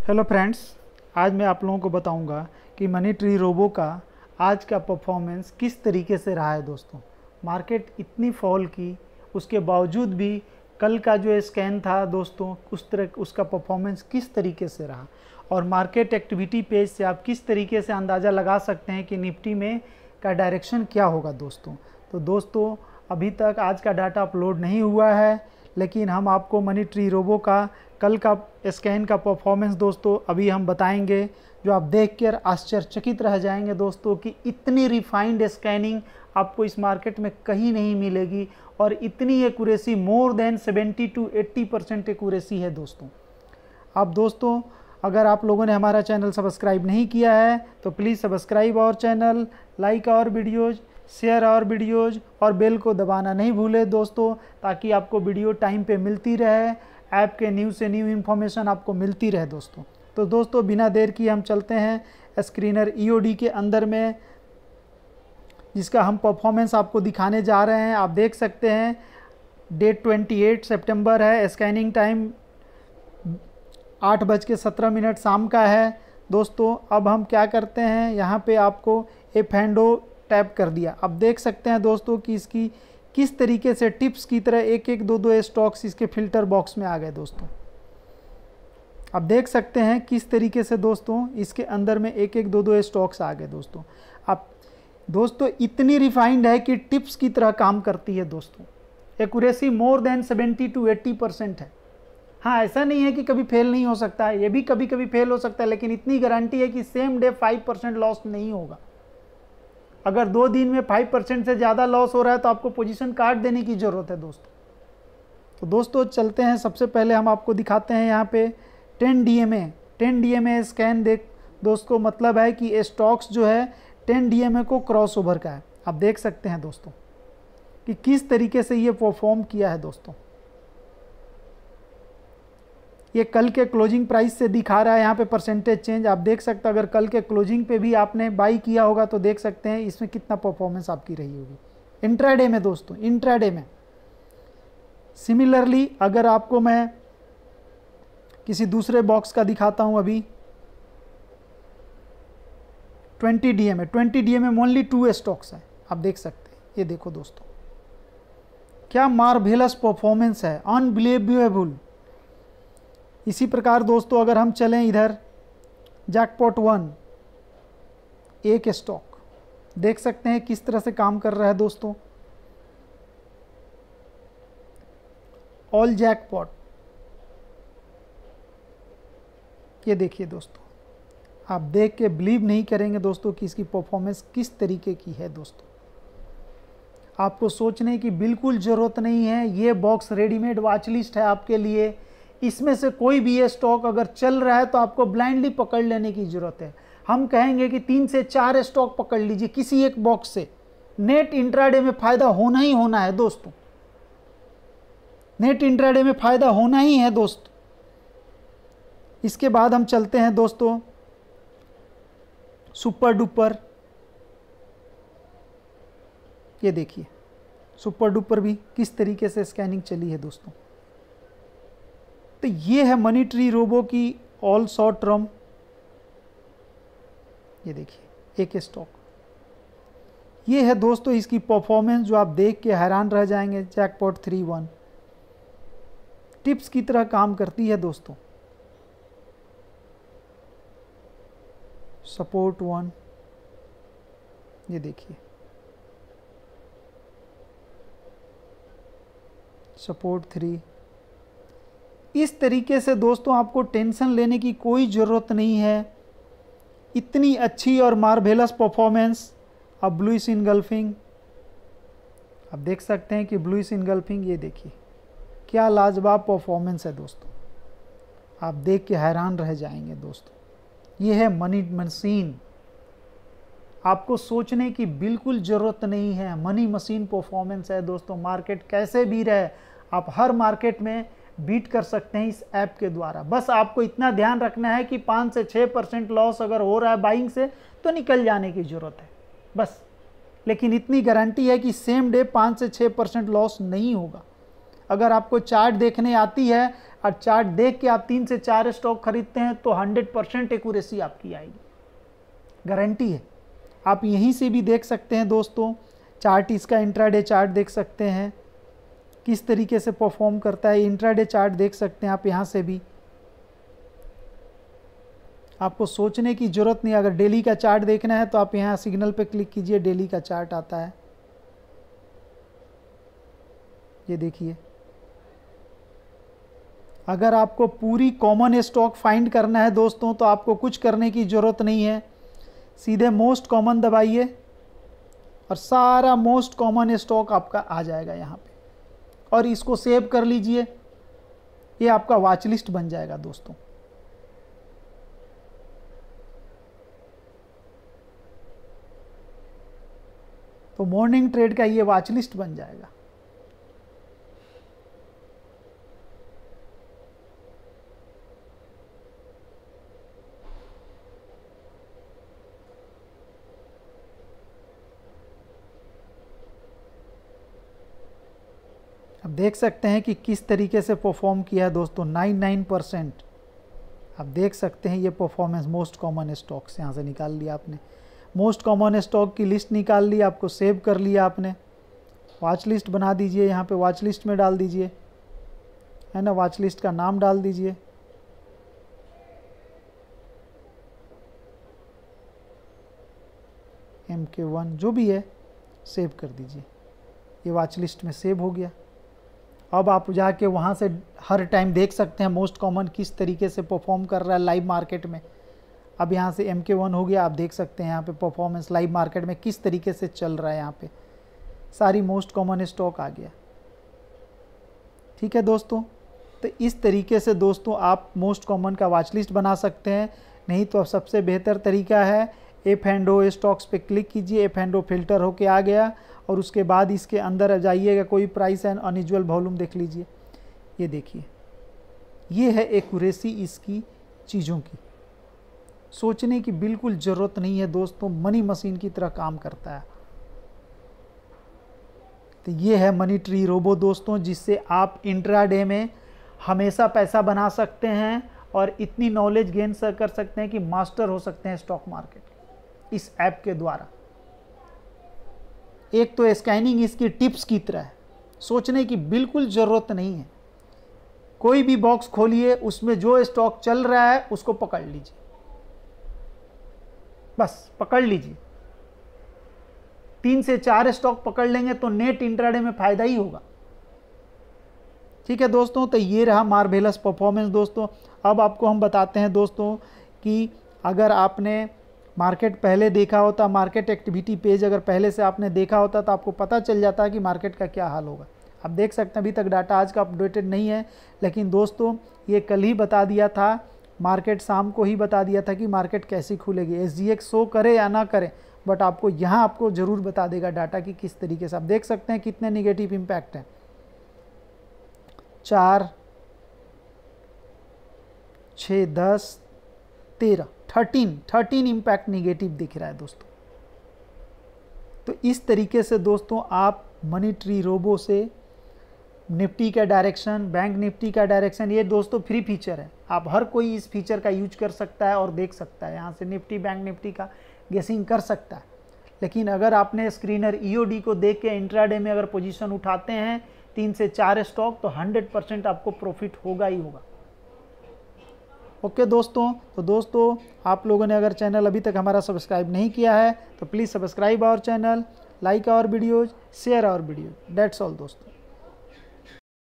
Hello friends, आज मैं आप लोगों को बताऊंगा कि मनी ट्री रोबो का आज का परफॉर्मेंस किस तरीके से रहा है। दोस्तों, मार्केट इतनी फॉल की, उसके बावजूद भी कल का जो स्कैन था दोस्तों, उसका परफॉर्मेंस किस तरीके से रहा और मार्केट एक्टिविटी पेज से आप किस तरीके से अंदाज़ा लगा सकते हैं कि निफ्टी में का डायरेक्शन क्या होगा। तो दोस्तों अभी तक आज का डाटा अपलोड नहीं हुआ है, लेकिन हम आपको मनी ट्री रोबो का कल का स्कैन का परफॉर्मेंस दोस्तों अभी हम बताएंगे, जो आप देख कर आश्चर्यचकित रह जाएंगे दोस्तों कि इतनी रिफाइंड स्कैनिंग आपको इस मार्केट में कहीं नहीं मिलेगी और इतनी accuracy, more than 70 to 80% accuracy है दोस्तों। अब दोस्तों अगर आप लोगों ने हमारा चैनल सब्सक्राइब नहीं किया है तो please subscribe our channel, like our videos, share our videos और बेल को दबाना नहीं भूले दोस्तों, ताकि आपको वीडियो टाइम पे मिलती रहे, ऐप के न्यू से न्यू इन्फॉर्मेशन आपको मिलती रहे दोस्तों। तो दोस्तों बिना देर किए हम चलते हैं स्क्रीनर ईओडी के अंदर में, जिसका हम परफॉर्मेंस आपको दिखाने जा रहे हैं। आप देख सकते हैं डेट 28 सितंबर है, स्कैनिंग टाइम 8:17 शाम का है दोस्तों। अब हम क्या करते हैं, यहाँ पे आपको F&O टैप कर दिया। अब देख सकते हैं दोस्तों कि इसकी किस तरीके से टिप्स की तरह एक एक दो दो स्टॉक्स इसके फिल्टर बॉक्स में आ गए दोस्तों। अब देख सकते हैं किस तरीके से दोस्तों इसके अंदर में एक एक दो दो स्टॉक्स आ गए दोस्तों। अब दोस्तों इतनी रिफाइंड है कि टिप्स की तरह काम करती है दोस्तों। एक्यूरेसी मोर देन 70 to 80% है। हाँ, ऐसा नहीं है कि कभी फेल नहीं हो सकता है, ये भी कभी कभी फेल हो सकता है, लेकिन इतनी गारंटी है कि सेम डे 5% लॉस नहीं होगा। अगर 2 दिन में 5% से ज़्यादा लॉस हो रहा है तो आपको पोजीशन काट देने की ज़रूरत है दोस्तों। तो दोस्तों चलते हैं, सबसे पहले हम आपको दिखाते हैं यहाँ पे 10 DMA स्कैन। देख दोस्तों, मतलब है कि स्टॉक्स जो है 10 DMA को क्रॉस ओवर का है। आप देख सकते हैं दोस्तों कि किस तरीके से ये परफॉर्म किया है दोस्तों। ये कल के क्लोजिंग प्राइस से दिखा रहा है यहाँ पे परसेंटेज चेंज। आप देख सकते हैं अगर कल के क्लोजिंग पे भी आपने बाई किया होगा तो देख सकते हैं इसमें कितना परफॉर्मेंस आपकी रही होगी इंट्राडे में दोस्तों, इंट्राडे में। सिमिलरली अगर आपको मैं किसी दूसरे बॉक्स का दिखाता हूँ, अभी 20 DMA में ओनली 2 स्टॉक्स है। आप देख सकते हैं, ये देखो दोस्तों क्या मार्वेलस परफॉर्मेंस है, अनबिलीवेबल। इसी प्रकार दोस्तों अगर हम चलें इधर जैकपॉट 1, एक स्टॉक, देख सकते हैं किस तरह से काम कर रहा है दोस्तों। ऑल जैकपॉट, ये देखिए दोस्तों, आप देख के बिलीव नहीं करेंगे दोस्तों कि इसकी परफॉर्मेंस किस तरीके की है दोस्तों। आपको सोचने की बिल्कुल ज़रूरत नहीं है, ये बॉक्स रेडीमेड वॉच लिस्ट है आपके लिए। इसमें से कोई भी ये स्टॉक अगर चल रहा है तो आपको ब्लाइंडली पकड़ लेने की ज़रूरत है। हम कहेंगे कि 3 से 4 स्टॉक पकड़ लीजिए किसी एक बॉक्स से, नेट इंट्राडे में फ़ायदा होना ही होना है दोस्तों। नेट इंट्राडे में फ़ायदा होना ही है दोस्तों। इसके बाद हम चलते हैं दोस्तों सुपर डुपर। ये देखिए सुपर डुपर भी किस तरीके से स्कैनिंग चली है दोस्तों। तो ये है मनी ट्री रोबो की ऑल शॉर्ट टर्म। ये देखिए एक स्टॉक, ये है दोस्तों इसकी परफॉर्मेंस जो आप देख के हैरान रह जाएंगे। जैकपॉट 3-1 टिप्स की तरह काम करती है दोस्तों। सपोर्ट 1, ये देखिए सपोर्ट 3। इस तरीके से दोस्तों आपको टेंशन लेने की कोई ज़रूरत नहीं है। इतनी अच्छी और मार्वेलस परफॉर्मेंस। अब ब्लूइश इनगल्फिंग, आप देख सकते हैं कि ब्लूइश इनगल्फिंग, ये देखिए क्या लाजवाब परफॉर्मेंस है दोस्तों। आप देख के हैरान रह जाएंगे दोस्तों। ये है मनी मशीन। आपको सोचने की बिल्कुल ज़रूरत नहीं है, मनी मशीन परफॉर्मेंस है दोस्तों। मार्केट कैसे भी रहे, आप हर मार्केट में बीट कर सकते हैं इस ऐप के द्वारा। बस आपको इतना ध्यान रखना है कि 5 से 6% लॉस अगर हो रहा है बाइंग से तो निकल जाने की ज़रूरत है बस। लेकिन इतनी गारंटी है कि सेम डे 5 से 6% लॉस नहीं होगा। अगर आपको चार्ट देखने आती है, और चार्ट देख के आप 3 से 4 स्टॉक खरीदते हैं तो 100% एक्यूरेसी आपकी आएगी, गारंटी है। आप यहीं से भी देख सकते हैं दोस्तों, चार्ट इसका इंट्राडे चार्ट देख सकते हैं किस तरीके से परफॉर्म करता है। इंट्राडे चार्ट देख सकते हैं आप यहाँ से भी, आपको सोचने की ज़रूरत नहीं। अगर डेली का चार्ट देखना है तो आप यहाँ सिग्नल पे क्लिक कीजिए, डेली का चार्ट आता है, ये देखिए। अगर आपको पूरी कॉमन स्टॉक फाइंड करना है दोस्तों तो आपको कुछ करने की ज़रूरत नहीं है, सीधे मोस्ट कॉमन दबाइए और सारा मोस्ट कॉमन स्टॉक आपका आ जाएगा यहाँ पे, और इसको सेव कर लीजिए, ये आपका वॉच लिस्ट बन जाएगा दोस्तों। तो मॉर्निंग ट्रेड का ये वॉच लिस्ट बन जाएगा। अब देख सकते हैं कि किस तरीके से परफॉर्म किया है दोस्तों, 99%। आप देख सकते हैं ये परफॉर्मेंस मोस्ट कॉमन स्टॉक्स यहाँ से निकाल लिया आपने, मोस्ट कॉमन स्टॉक की लिस्ट निकाल ली, आपको सेव कर लिया आपने, वॉच लिस्ट बना दीजिए, यहाँ पे वॉच लिस्ट में डाल दीजिए, है ना, वॉच लिस्ट का नाम डाल दीजिए, MK1 जो भी है, सेव कर दीजिए। ये वॉच लिस्ट में सेव हो गया। अब आप जाके वहाँ से हर टाइम देख सकते हैं मोस्ट कॉमन किस तरीके से परफॉर्म कर रहा है लाइव मार्केट में। अब यहाँ से MK1 हो गया, आप देख सकते हैं यहाँ पे परफॉर्मेंस लाइव मार्केट में किस तरीके से चल रहा है, यहाँ पे सारी मोस्ट कॉमन स्टॉक आ गया। ठीक है दोस्तों, तो इस तरीके से दोस्तों आप मोस्ट कॉमन का वॉच लिस्ट बना सकते हैं। नहीं तो सबसे बेहतर तरीका है F&O स्टॉक्स पे क्लिक कीजिए, F&O फिल्टर होके आ गया, और उसके बाद इसके अंदर जाइएगा, कोई प्राइस एंड अनयूजुअल वॉल्यूम देख लीजिए, ये देखिए, ये है एक्यूरेसी इसकी चीज़ों की। सोचने की बिल्कुल ज़रूरत नहीं है दोस्तों, मनी मशीन की तरह काम करता है। तो ये है मनी ट्री रोबो दोस्तों, जिससे आप इंट्राडे में हमेशा पैसा बना सकते हैं और इतनी नॉलेज गेन कर सकते हैं कि मास्टर हो सकते हैं स्टॉक मार्केट इस ऐप के द्वारा। एक तो स्कैनिंग इसकी टिप्स की तरह है, सोचने की बिल्कुल ज़रूरत नहीं है। कोई भी बॉक्स खोलिए, उसमें जो स्टॉक चल रहा है उसको पकड़ लीजिए, बस पकड़ लीजिए। 3 से 4 स्टॉक पकड़ लेंगे तो नेट इंट्राडे में फ़ायदा ही होगा। ठीक है दोस्तों, तो ये रहा मार्वेलस परफॉर्मेंस दोस्तों। अब आपको हम बताते हैं दोस्तों कि अगर आपने मार्केट पहले देखा होता, मार्केट एक्टिविटी पेज अगर पहले से आपने देखा होता तो आपको पता चल जाता है कि मार्केट का क्या हाल होगा। आप देख सकते हैं अभी तक डाटा आज का अपडेटेड नहीं है, लेकिन दोस्तों ये कल ही बता दिया था, मार्केट शाम को ही बता दिया था कि मार्केट कैसी खुलेगी। SGX शो करे या ना करे, बट आपको यहाँ आपको ज़रूर बता देगा डाटा कि किस तरीके से। आप देख सकते हैं कितने निगेटिव इम्पैक्ट हैं, 4, 6, 10, 13 इम्पैक्ट निगेटिव दिख रहा है दोस्तों। तो इस तरीके से दोस्तों आप मनी ट्री रोबो से निफ्टी का डायरेक्शन, बैंक निफ्टी का डायरेक्शन, ये दोस्तों फ्री फीचर है, आप हर कोई इस फीचर का यूज कर सकता है और देख सकता है, यहाँ से निफ्टी बैंक निफ्टी का गेसिंग कर सकता है। लेकिन अगर आपने स्क्रीनर EOD को देख के इंट्राडे में अगर पोजीशन उठाते हैं 3 से 4 स्टॉक तो 100% आपको प्रॉफिट होगा ही होगा। ओके दोस्तों, तो दोस्तों आप लोगों ने अगर चैनल अभी तक हमारा सब्सक्राइब नहीं किया है तो please subscribe our channel, like our videos, share our video. That's all दोस्तों।